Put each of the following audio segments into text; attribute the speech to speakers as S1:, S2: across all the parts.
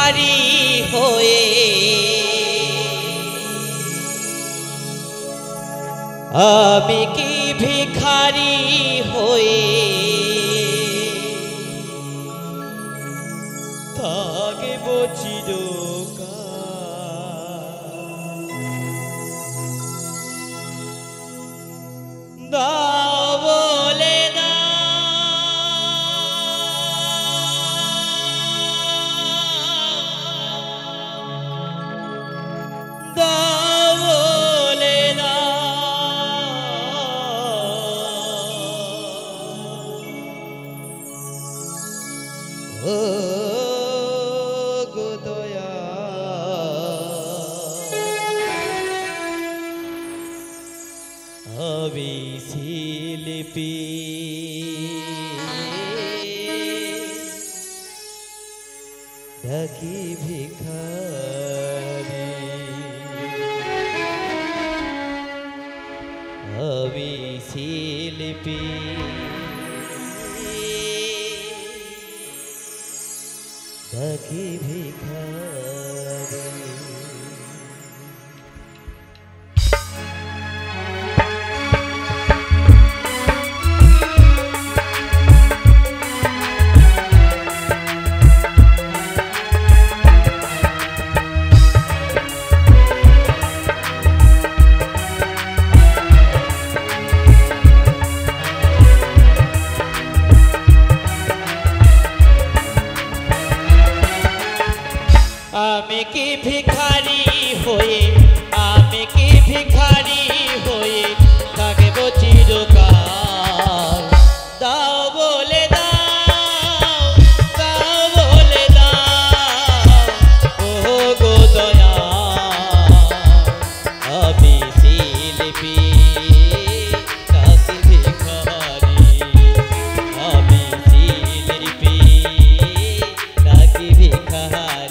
S1: भिखारी होए आमी की भिखारी होए थाकबो चिरकाल दाओ बोले शिल्पी ढकी भिखारी अभी शिल्पी ढकी भिखारी। आमी की भिखारी होए आमी की भिखारी होए थाकबो चिरकाल दाओ बोले दाओ ओ गो दयाल अभी शिल्पी ढकी भिखारी अभी शिल्पी ढकी भिखारी।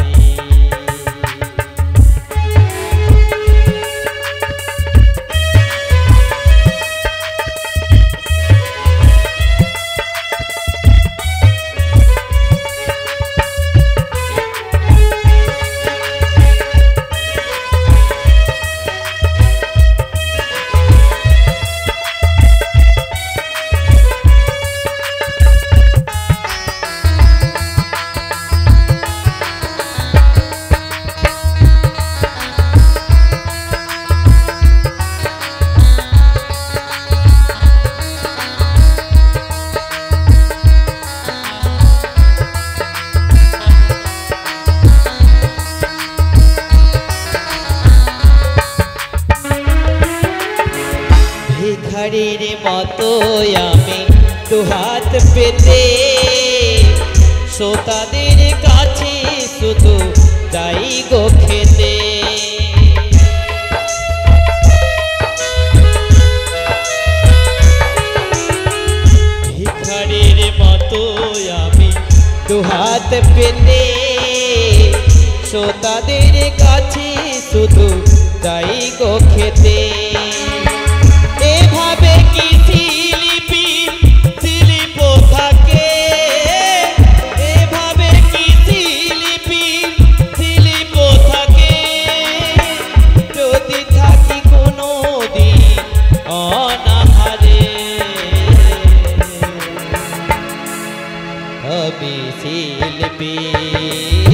S1: भिखारीर मतो आमी दुहात पेते श्रोतादेर काछे शुधु जाई गो खेते भिखारीर मतो आमी दुहात पेते श्रोतादेर काछे शुधु जाई गो खेते अभी शिल्पी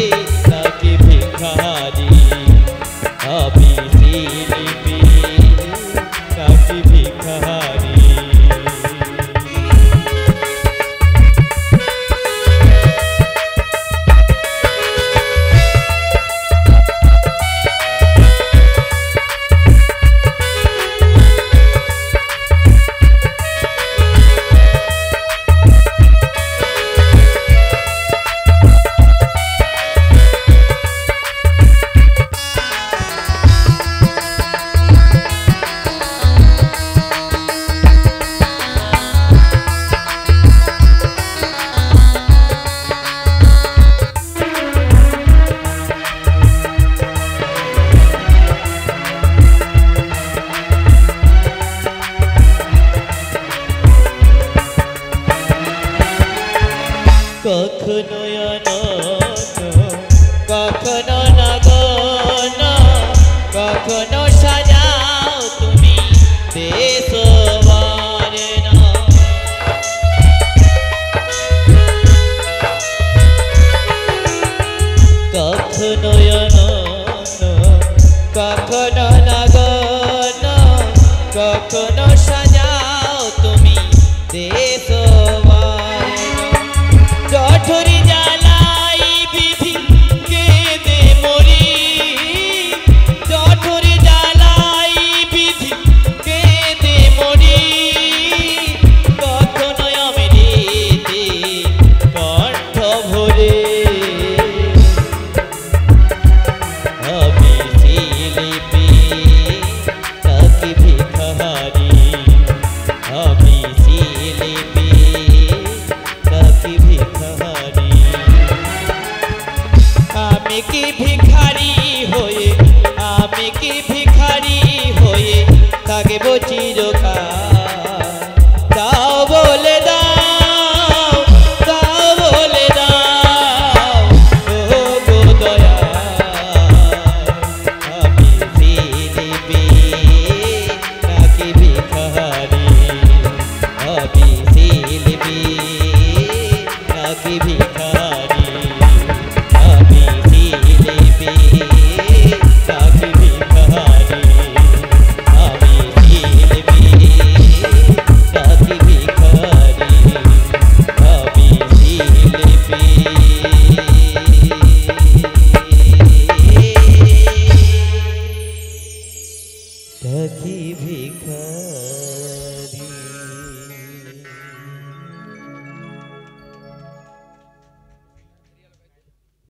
S1: ढकी भिखारी अभी शिल्पी আমি কি ভিখারি হয়ে, আমি কি ভিখারি হয়ে থাকবো চিরকাল।